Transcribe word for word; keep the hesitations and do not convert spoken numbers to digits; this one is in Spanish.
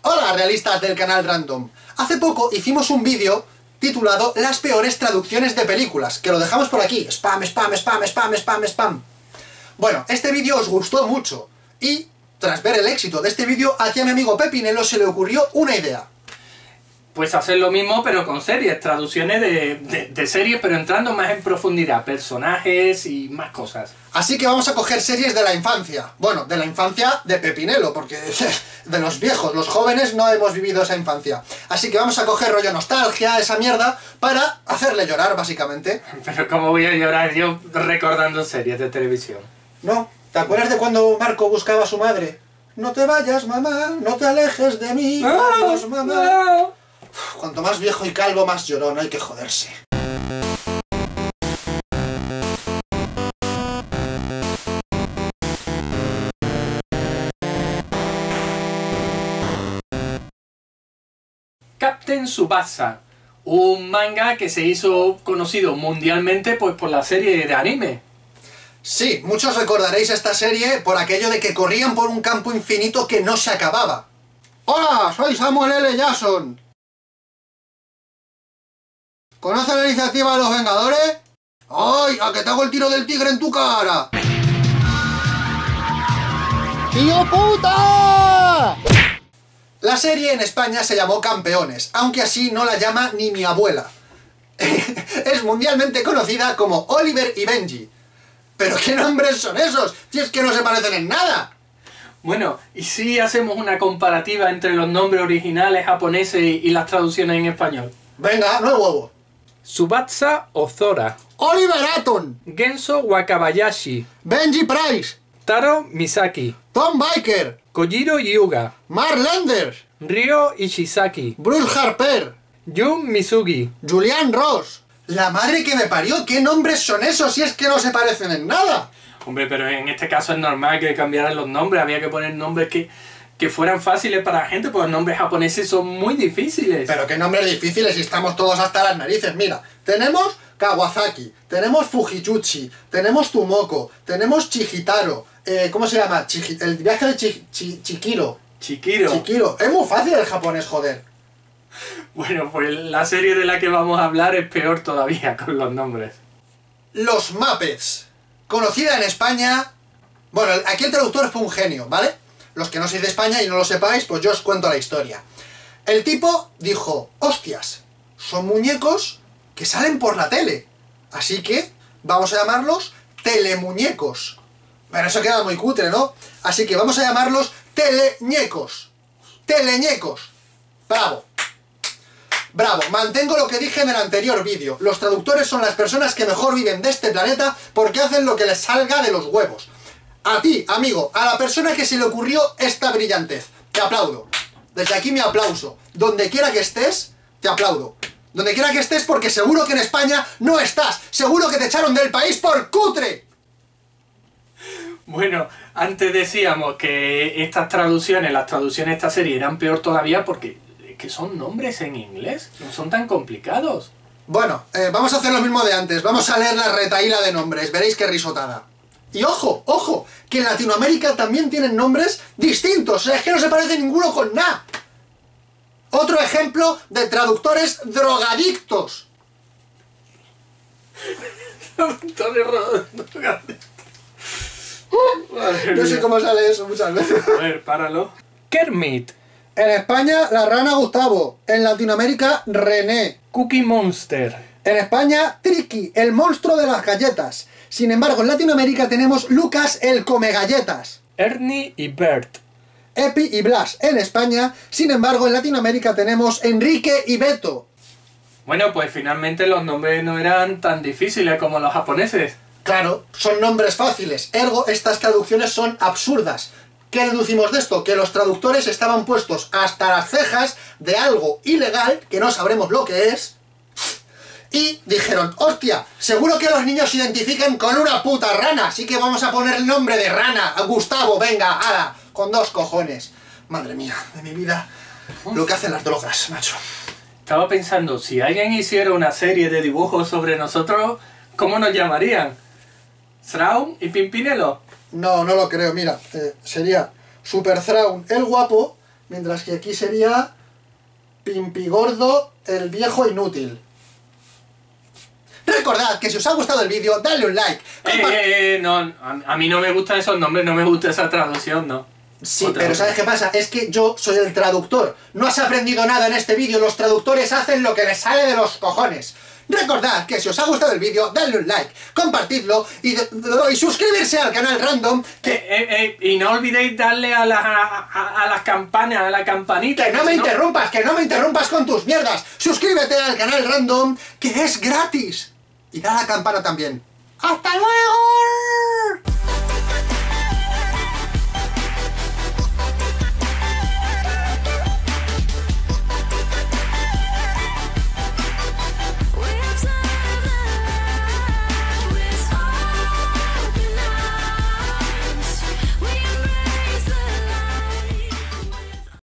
Hola, realistas del canal Random. Hace poco hicimos un vídeo titulado Las peores traducciones de películas, que lo dejamos por aquí. Spam, spam, spam, spam, spam, spam. Bueno, este vídeo os gustó mucho y, tras ver el éxito de este vídeo, aquí a mi amigo Pepinelo se le ocurrió una idea. Pues hacer lo mismo pero con series, traducciones de, de, de series, pero entrando más en profundidad, personajes y más cosas. Así que vamos a coger series de la infancia. Bueno, de la infancia de Pepinelo, porque de los viejos, los jóvenes no hemos vivido esa infancia. Así que vamos a coger rollo nostalgia, esa mierda, para hacerle llorar, básicamente. Pero ¿cómo voy a llorar yo recordando series de televisión? No, ¿te acuerdas de cuando Marco buscaba a su madre? No te vayas, mamá, no te alejes de mí, vamos, mamá. No. Uf, cuanto más viejo y calvo, más llorón, hay que joderse. Captain Tsubasa, un manga que se hizo conocido mundialmente pues, por la serie de anime. Sí, muchos recordaréis esta serie por aquello de que corrían por un campo infinito que no se acababa. ¡Hola! Soy Samuel L. Jackson. ¿Conoces la iniciativa de los Vengadores? ¡Ay! ¡A que te hago el tiro del tigre en tu cara! ¡Tío puta! La serie en España se llamó Campeones, aunque así no la llama ni mi abuela. Es mundialmente conocida como Oliver y Benji. ¿Pero qué nombres son esos? Si es que no se parecen en nada. Bueno, ¿y si hacemos una comparativa entre los nombres originales japoneses y las traducciones en español? Venga, no hay huevo. Tsubasa Ozora, Oliver Atom, Genso Wakabayashi, Benji Price, Taro Misaki, Tom Baker, Kojiro Hyuga, Mark Lenders, Ryo Ishizaki, Bruce Harper, Jun Misugi. Julian Ross. La madre que me parió, ¿qué nombres son esos si es que no se parecen en nada? Hombre, pero en este caso es normal que cambiaran los nombres, había que poner nombres que, que fueran fáciles para la gente, porque los nombres japoneses son muy difíciles. Pero qué nombres difíciles si estamos todos hasta las narices. Mira, tenemos Kawasaki, tenemos Fujichuchi, tenemos Tomoko, tenemos Chihitaro, eh, ¿cómo se llama? Chiji, el viaje de Chi, Chi, Chikiro. Chikiro. Chikiro. Es muy fácil el japonés, joder. Bueno, pues la serie de la que vamos a hablar es peor todavía con los nombres. Los Muppets. Conocida en España... Bueno, aquí el traductor fue un genio, ¿vale? Los que no sois de España y no lo sepáis, pues yo os cuento la historia. El tipo dijo, hostias, son muñecos que salen por la tele. Así que vamos a llamarlos telemuñecos. Pero eso queda muy cutre, ¿no? Así que vamos a llamarlos teleñecos. Teleñecos. Bravo. Bravo, mantengo lo que dije en el anterior vídeo. Los traductores son las personas que mejor viven de este planeta porque hacen lo que les salga de los huevos. A ti, amigo, a la persona que se le ocurrió esta brillantez, te aplaudo. Desde aquí mi aplauso. Donde quiera que estés, te aplaudo. Donde quiera que estés, porque seguro que en España no estás. Seguro que te echaron del país por cutre. Bueno, antes decíamos que estas traducciones, las traducciones de esta serie eran peor todavía porque... que son nombres en inglés, no son tan complicados. Bueno, eh, vamos a hacer lo mismo de antes, vamos a leer la retahíla de nombres, veréis qué risotada. Y ojo, ojo, que en Latinoamérica también tienen nombres distintos, o sea, es que no se parece ninguno con nada. Otro ejemplo de traductores drogadictos. No sé cómo sale eso muchas veces. A ver, páralo. Kermit. En España, la rana Gustavo. En Latinoamérica, René. Cookie Monster. En España, Tricky, el monstruo de las galletas. Sin embargo, en Latinoamérica tenemos Lucas, el come galletas. Ernie y Bert. Epi y Blas en España. Sin embargo, en Latinoamérica tenemos Enrique y Beto. Bueno, pues finalmente los nombres no eran tan difíciles como los japoneses. Claro, son nombres fáciles. Ergo, estas traducciones son absurdas. ¿Qué deducimos de esto? Que los traductores estaban puestos hasta las cejas de algo ilegal, que no sabremos lo que es, y dijeron, hostia, seguro que los niños se identifican con una puta rana, así que vamos a poner el nombre de rana, a Gustavo, venga, ala, con dos cojones. Madre mía, de mi vida, lo que hacen las drogas, macho. Estaba pensando, si alguien hiciera una serie de dibujos sobre nosotros, ¿cómo nos llamarían? ¿Thrawn y Pimpinelo? No, no lo creo, mira, eh, sería Super Thrawn el guapo mientras que aquí sería Pimpigordo, el viejo inútil. Recordad que si os ha gustado el vídeo, dadle un like. Eh, eh, eh, no, a, a mí no me gustan esos nombres, no me gusta esa traducción, no. Sí, Otra pero vez. ¿sabes qué pasa? Es que yo soy el traductor. No has aprendido nada en este vídeo, los traductores hacen lo que les sale de los cojones. Recordad que si os ha gustado el vídeo, dadle un like, compartidlo y, y suscribirse al canal Random. Que, Eh, eh, eh, y no olvidéis darle a, la, a, a- a las campanas, a la campanita. que no me si no- interrumpas, que no me interrumpas con tus mierdas. Suscríbete al canal Random, que es gratis. Y da a la campana también. ¡Hasta luego!